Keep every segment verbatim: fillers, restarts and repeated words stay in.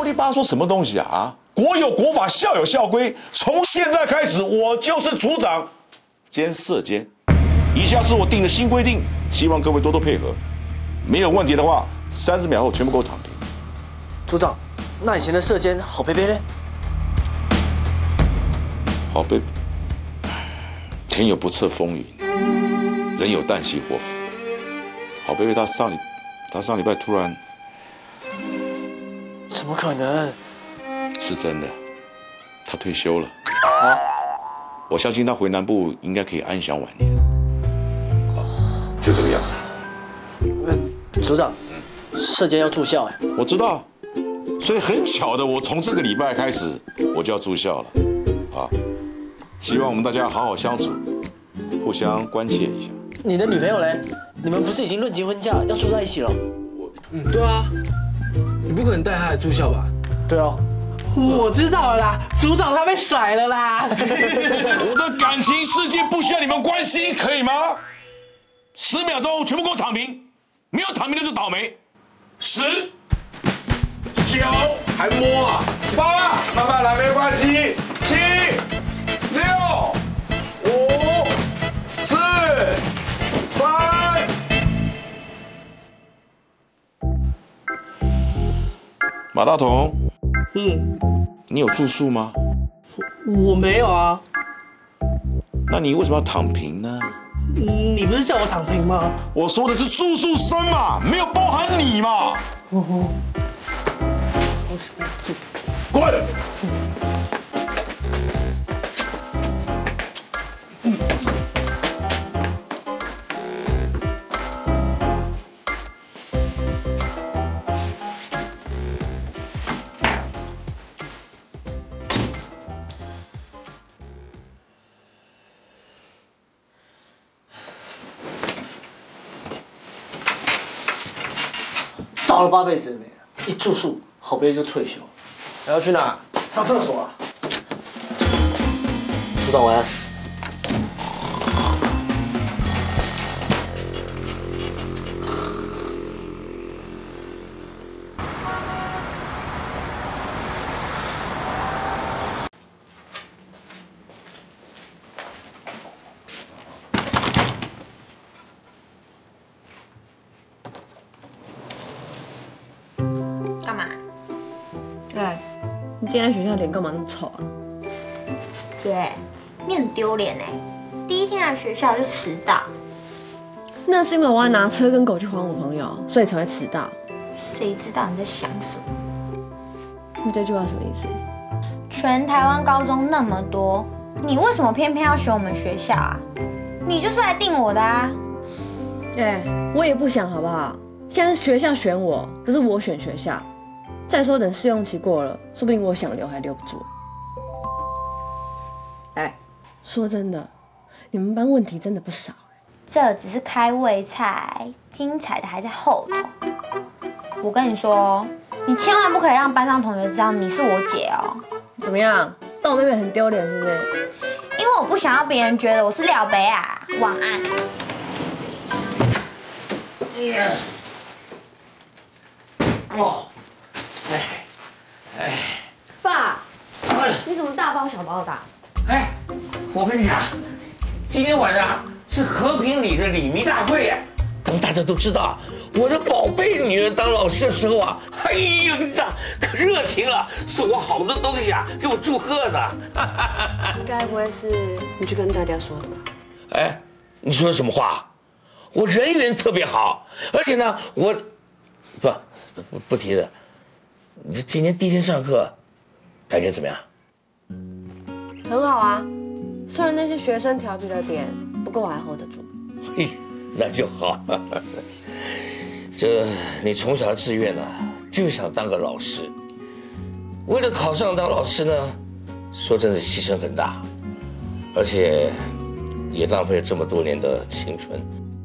里吧嗦什么东西啊啊！国有国法，校有校规。从现在开始，我就是组长兼社监。以下是我定的新规定，希望各位多多配合。没有问题的话，三十秒后全部给我躺平。 组长，那以前的社监郝贝贝呢？ 郝贝，天有不测风云，人有旦夕祸福。郝贝贝他上礼，他上礼拜突然， 怎么可能？ 是真的，他退休了。啊！我相信他回南部应该可以安享晚年。好，就这个样子。 那组长，社监要住校哎。 我知道，所以很巧的，我从这个礼拜开始我就要住校了。啊，希望我们大家好好相处，互相关切一下。 你的女朋友嘞？你们不是已经论及婚嫁，要住在一起了？ 我，嗯，对啊，你不可能带她来住校吧？ 对啊。 我知道了啦，组长他被甩了啦。 我的感情世界不需要你们关心，可以吗？十秒钟全部给我躺平，没有躺平的就倒霉。十、九，还摸啊？八，慢慢来，没关系。七、六、五、四、三。马大同。 嗯， 你有住宿吗？ 我没有啊。 那你为什么要躺平呢？ 你不是叫我躺平吗？ 我说的是住宿生嘛，没有包含你嘛。滚！ 倒了八辈子了没？一住宿，郝贝就退休。 还要去哪？ 上厕所啊！组长晚安。 干嘛？ 哎，你今天在学校脸干嘛那么臭啊？ 姐，你很丢脸哎！第一天来学校就迟到， 那是因为我要拿车跟狗去还我朋友，所以才会迟到。 谁知道你在想什么？ 你这句话什么意思？ 全台湾高中那么多，你为什么偏偏要选我们学校啊？你就是来定我的啊！ 哎，我也不想好不好？现在是学校选我，不是我选学校。再说等试用期过了，说不定我想留还留不住。哎，说真的，你们班问题真的不少哎。 这只是开胃菜，精彩的还在后头。我跟你说，你千万不可以让班上同学知道你是我姐哦。 怎么样？当我妹妹很丢脸是不是？ 因为我不想要别人觉得我是廖北啊。晚安。 哦，哎，哎， 爸，你怎么大包小包的？ 哎，我跟你讲，今天晚上是和平里的礼仪大会哎，当大家都知道我的宝贝女儿当老师的时候啊，哎呦，你讲可热情了，送我好多东西啊，给我祝贺的。 该不会是你去跟大家说的吧？ 哎，你说什么话？我人缘特别好，而且呢，我不不不提了。你这今天第一天上课，感觉怎么样？ 很好啊，虽然那些学生调皮了点，不过我还 hold 得住。 嘿，那就好。这你从小志愿呢，就想当个老师，为了考上当老师呢，说真的牺牲很大，而且也浪费了这么多年的青春。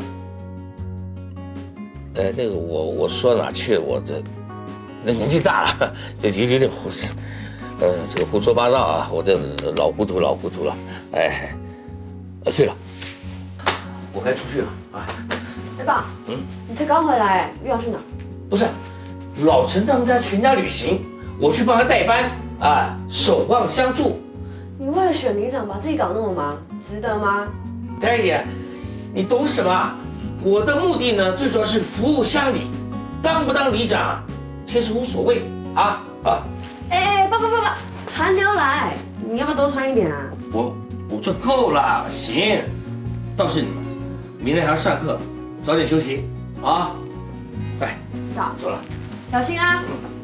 呃，那个我我说到哪去了？我这那年纪大了，这有有点胡，呃，这个胡说八道啊，我这老糊涂老糊涂了。哎，呃，对了，我该出去了啊。 哎爸，嗯，你才刚回来，又要去哪？ 不是，老陈他们家全家旅行， 我去帮他代班啊，守望相助。 你为了选里长把自己搞那么忙，值得吗？ 太爷，你懂什么？我的目的呢，最主要是服务乡里，当不当里长其实无所谓啊啊！ 哎哎，爸爸爸爸，寒流来，你要不要多穿一点啊？ 我我这够了，行。倒是你们，明天还要上课，早点休息啊！来， 好， 走了。 小心啊！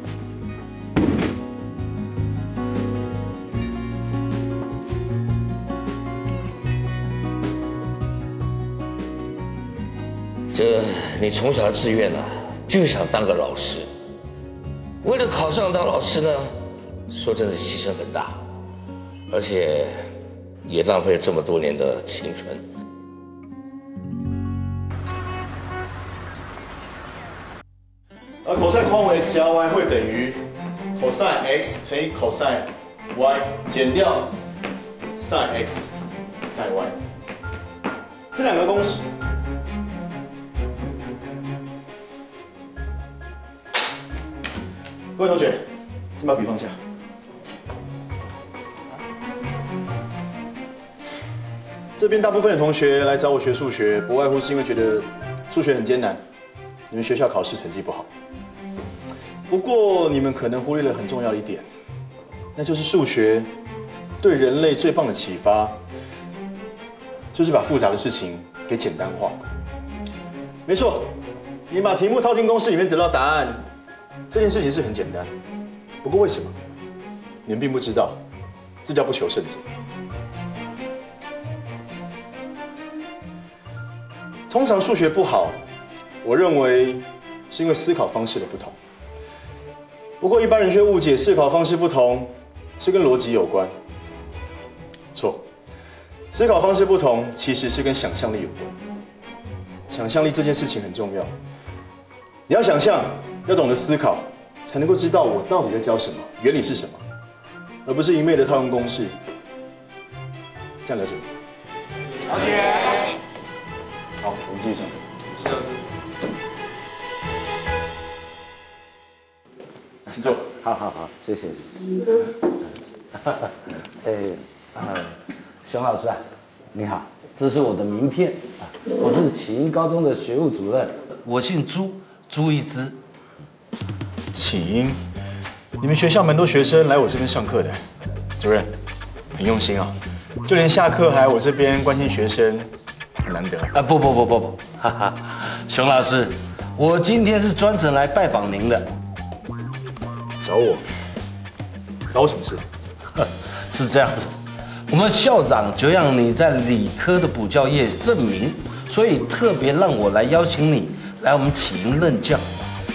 这你从小志愿呢、啊，就想当个老师。为了考上当老师呢，说真的牺牲很大，而且也浪费了这么多年的青春。 而 cos 宽为 x 加 y 会等于 cos x 乘以 cos y 减掉 sin x sin y 这两个公式。各位同学，先把笔放下。这边大部分的同学来找我学数学，不外乎是因为觉得数学很艰难，你们学校考试成绩不好。不过你们可能忽略了很重要的一点，那就是数学对人类最棒的启发，就是把复杂的事情给简单化。没错，你把题目套进公式里面得到答案。这件事情是很简单，不过为什么你们并不知道？这叫不求甚解。通常数学不好，我认为是因为思考方式的不同。不过一般人却误解思考方式不同是跟逻辑有关。错，思考方式不同其实是跟想象力有关。想象力这件事情很重要，你要想象。要懂得思考，才能够知道我到底在教什么，原理是什么，而不是一昧的套用公式。这样了解吗？了解。好，我们继续上。是。请坐。 好好好，谢谢谢谢。哎，啊，熊老师啊，你好，这是我的名片啊，我是启英高中的学务主任，我姓朱，朱一之。 启英，你们学校蛮多学生来我这边上课的，主任很用心啊，就连下课还来我这边关心学生，很难得啊！不不不不不，哈哈，熊老师，我今天是专程来拜访您的。 找我？找我什么事？ 是这样子，我们校长就让你在理科的补教业证明，所以特别让我来邀请你来我们启英任教。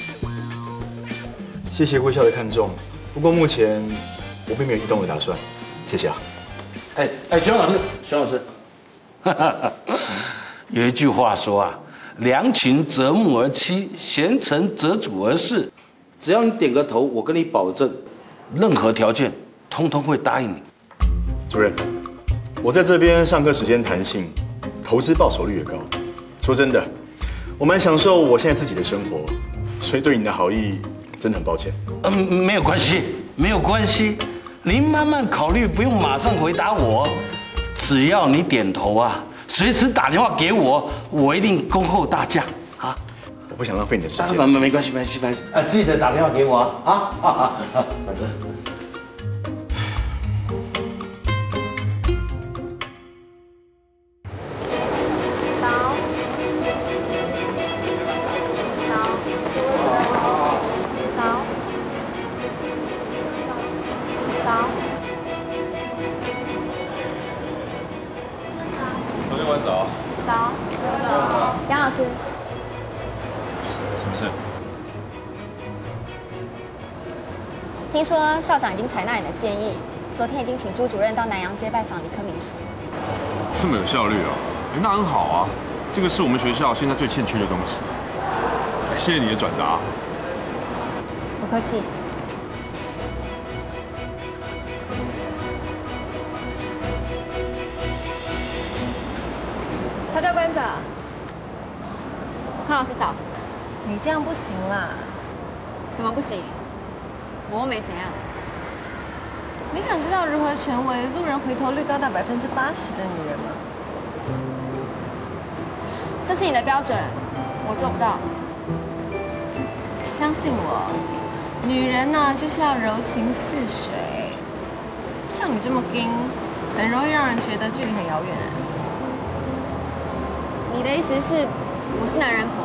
谢谢贵校的看重，不过目前我并没有移动的打算，谢谢啊。 哎哎，熊老师，熊老师，有一句话说啊，良禽择木而栖，贤臣择主而事。只要你点个头，我跟你保证，任何条件通通会答应你。 主任，我在这边上课时间弹性，投资报酬率也高。说真的，我蛮享受我现在自己的生活，所以对你的好意。真的很抱歉。 嗯，没有关系，没有关系，您慢慢考虑，不用马上回答我。只要你点头啊，随时打电话给我，我一定恭候大驾啊！ 我不想浪费你的时间。 没没没关系，没关系，没关系。啊，记得打电话给我啊！啊啊啊！反正。 听说校长已经采纳你的建议，昨天已经请朱主任到南洋街拜访李科名师。 这么有效率哦，哎，那很好啊，这个是我们学校现在最欠缺的东西。谢谢你的转达。 不客气。 曹教官早。 康老师早。 你这样不行啦。 什么不行？ 我又没怎样。 你想知道如何成为路人回头率高达百分之八十的女人吗？ 这是你的标准，我做不到。 相信我，女人呢就是要柔情似水。像你这么硬，很容易让人觉得距离很遥远。 你的意思是，我是男人婆？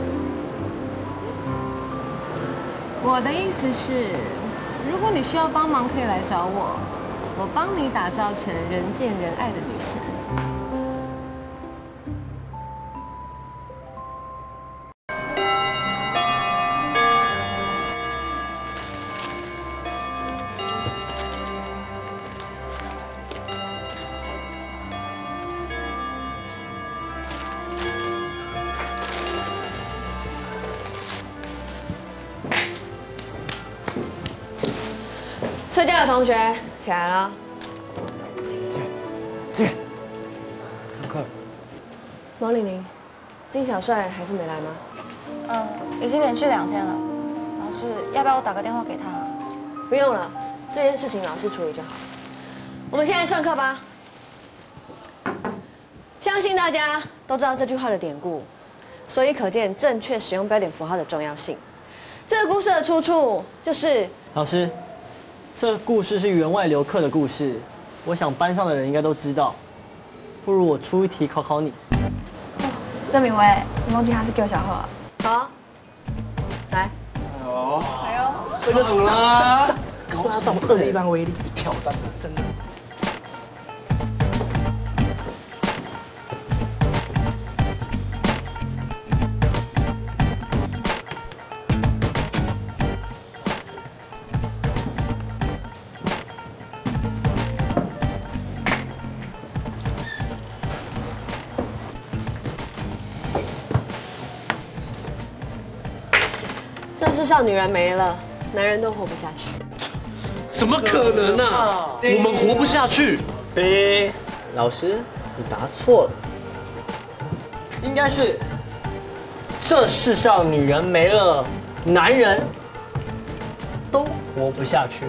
我的意思是，如果你需要帮忙，可以来找我，我帮你打造成人见人爱的女神。 睡觉的同学起来了。 姐，上课。 王玲玲，金小帅还是没来吗？ 嗯，已经连续两天了。老师，要不要我打个电话给他？ 不用了，这件事情老师处理就好。我们现在上课吧。相信大家都知道这句话的典故，所以可见正确使用标点符号的重要性。这个故事的出处就是老师。这故事是员外留课的故事，我想班上的人应该都知道。不如我出一题考考你。 郑明威，你忘记他是救小贺啊？ 好，来。 哎呦， 哎呦， 这个上上上，高中二力班威力挑战，真的。 这世上女人没了，男人都活不下去。 怎么可能啊？我们活不下去。 对，老师，你答错了，应该是这世上女人没了，男人都活不下去。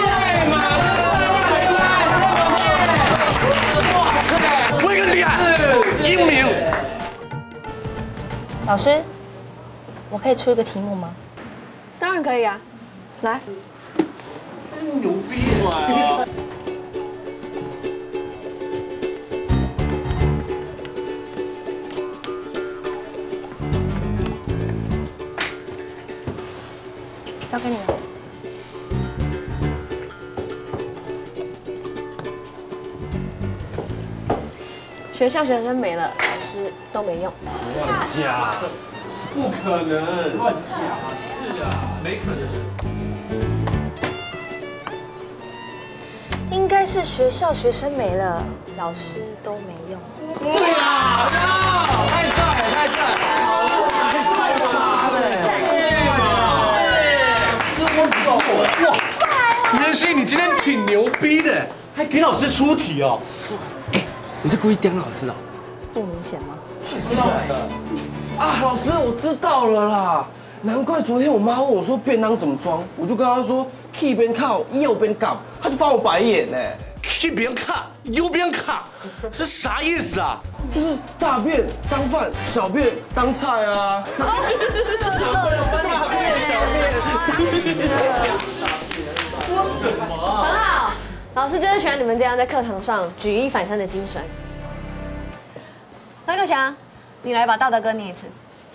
威根厉害，英明。 老师，我可以出一个题目吗？ 当然可以啊，来。 牛逼啊！ 交给你了。 学校学生没了，老师都没用。 乱假，不可能，乱假，是啊，没可能。 应该是学校学生没了，老师都没用。 对啊，太帅了，太帅了！太帅了！哇，袁熙，你今天挺牛逼的，还给老师出题哦。哎，你是故意刁老师的？ 不明显吗？ 啊，老师，我知道了啦。难怪昨天我妈问我说便当怎么装，我就跟她说 key 边靠，右边杠，她就翻我白眼呢。 key 边看，右边看，是啥意思啊？ 就是大便当饭，小便当菜啊。 大便小便。 说什么啊？ 很好，老师就是喜欢你们这样在课堂上举一反三的精神。潘克强，你来把《道德歌》念一次。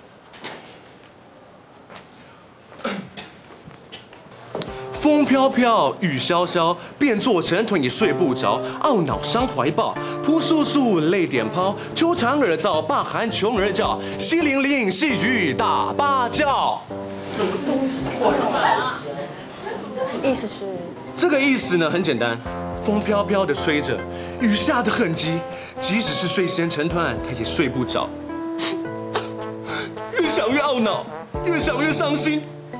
风飘飘，雨潇潇，便作成团也睡不着，懊恼伤怀抱，扑簌簌泪点抛，秋蝉儿噪，罢寒穷儿叫，淅沥沥细雨打芭蕉。 什么东西？ 意思是？ 这个意思呢很简单，风飘飘的吹着，雨下的很急，即使是睡仙成团，他也睡不着。越想越懊恼，越想越伤心。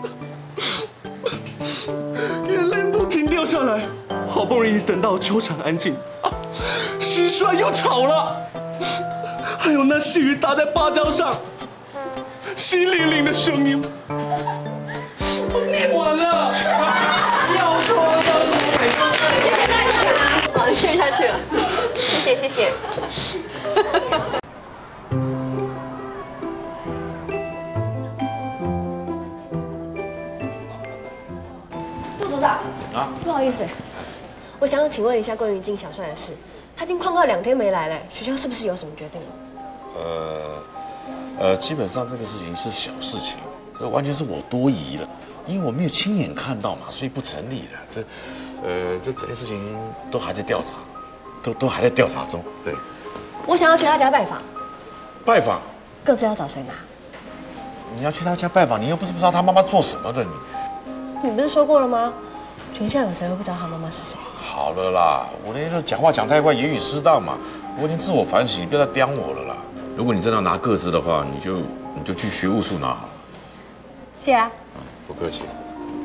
眼泪不停掉下来，好不容易等到球场安静，啊，蟋蟀又吵了，还有那细雨打在芭蕉上，淅沥沥的声音。 我念完了。 了，谢谢谢谢。 杜组长啊， 不好意思，我想请问一下关于金小帅的事，他已经旷课两天没来了，学校是不是有什么决定了？ 呃，呃，基本上这个事情是小事情，这完全是我多疑了，因为我没有亲眼看到嘛，所以不成立的。这，呃，这整件事情都还在调查，都都还在调查中。对， 我想要去他家拜访， 拜访， 各自要找谁拿？ 你要去他家拜访，你又不是不知道他妈妈做什么的，你。 你不是说过了吗？全校有谁会不知道他妈妈是谁？ 好了啦，我那天就讲话讲太快，言语失当嘛，我已经自我反省，你不要再刁我了啦。如果你真的要拿个资的话，你就你就去学务处拿好。 谢谢啊。 不客气。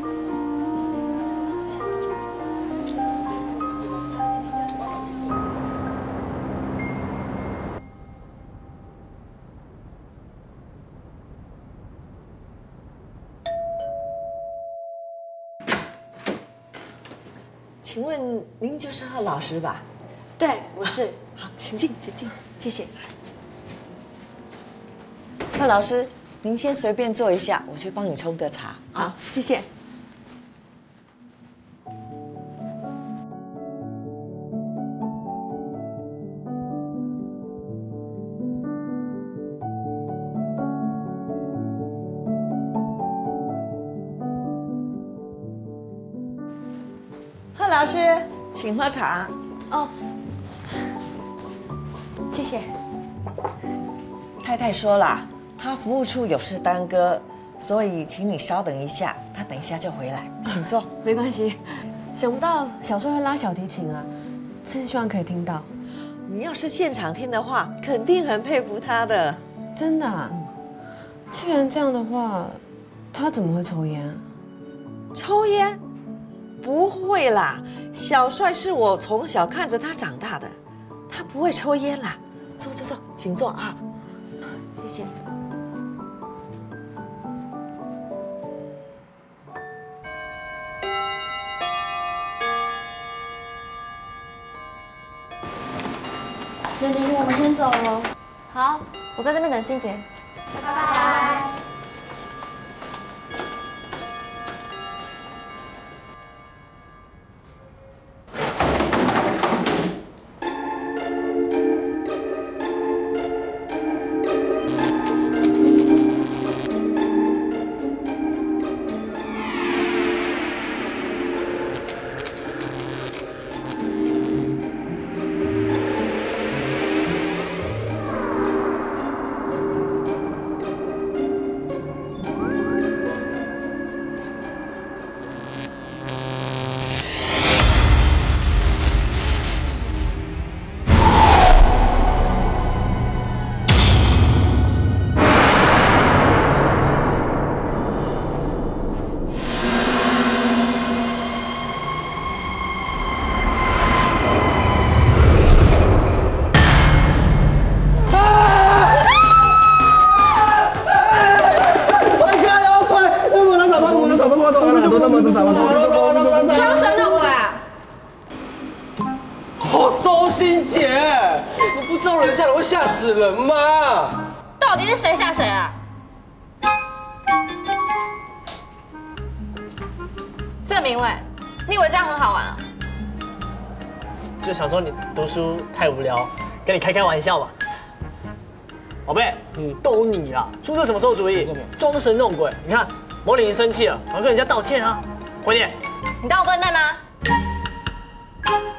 请问您就是贺老师吧？ 对，我是。 好，请进，请进， 谢谢。 贺老师，您先随便坐一下，我去帮你冲个茶。 好，谢谢。 贺老师，请喝茶。 哦，谢谢。 太太说了，她服务处有事耽搁，所以请你稍等一下，她等一下就回来，请坐。 没关系，想不到小帅会拉小提琴啊，真希望可以听到。 你要是现场听的话，肯定很佩服他的。 真的啊？既然这样的话，他怎么会抽烟啊？ 抽烟？不会啦，小帅是我从小看着他长大的，他不会抽烟啦。坐坐坐，请坐啊。 谢谢。 珍妮，我们先走了。好，我在这边等欣姐。拜拜。 装神弄鬼啊！ 哦，周欣姐，你不招人下来会吓死人吗？ 到底是谁吓谁啊？这个明伟，你以为这样很好玩啊？ 就想说你读书太无聊，跟你开开玩笑吧。宝贝，嗯，都你啦，出这什么馊主意？装神弄鬼！你看，毛玲玲生气了，还跟人家道歉啊！快点！ 你当我笨蛋吗？